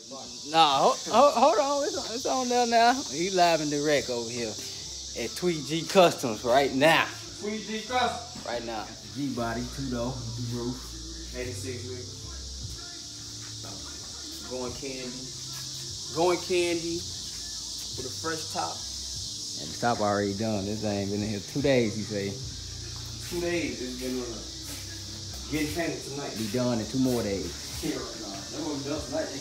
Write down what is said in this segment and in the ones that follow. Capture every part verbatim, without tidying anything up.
Nah, hold, hold, hold on. It's on, it's on there now. He live and direct over here at Tweet G Customs right now. Tweet G Customs. Right now. G-Body, two-door, roof. eighty-six weeks. Going candy. Going candy with a fresh top. And the top already done. This thing been in here two days, he say. Two days it's been uh, getting painted tonight. Be done in two more days. Here right now. That won't be done tonight.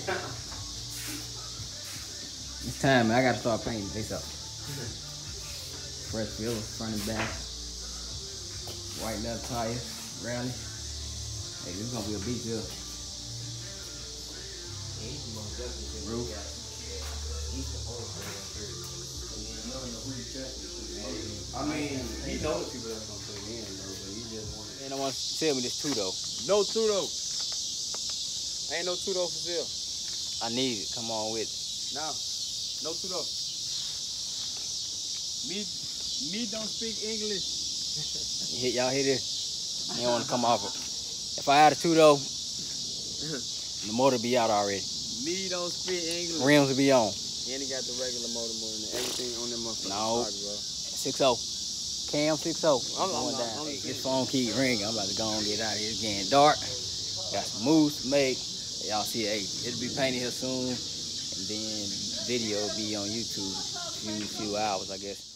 It's time, man. I gotta start painting. Face up. Fresh wheels, front and back. White leather tires, rally. Hey, this is gonna be a big deal. Roof. I mean, he knows the people that's gonna put it in, though, but he just wanted. Man, I want to tell me this two though. No two though. Ain't no two though for sale. I need it. Come on with it. No, no two though. Me, me don't speak English. Y'all hear this? You don't want to come off it. If I had a two though, the motor be out already. Me don't speak English. Rims will be on. And he got the regular motor moving and everything on them motherfuckers. No. six oh. Cam six oh. I'm going down. Hey, his phone keep ringing. I'm about to go and get out of here. It's getting dark. Got some moves to make. Y'all see, hey, it'll be painted here soon. And then video will be on YouTube. Few few hours, I guess.